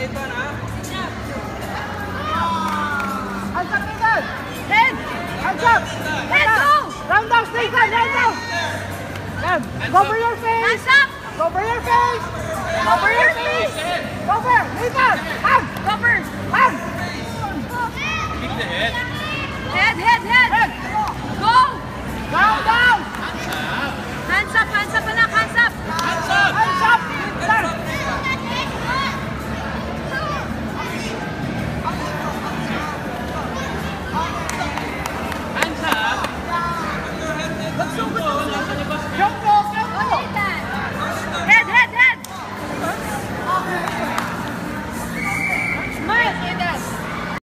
Hands up, Nathan! Head! Hands up! Head, go! Round down, Nathan! Round down! Yan! Go for your face! Hands up! Go for your face! Go for your face! Go for! Nathan! Hand! Go first! Hand! Kick the head. Head! Head!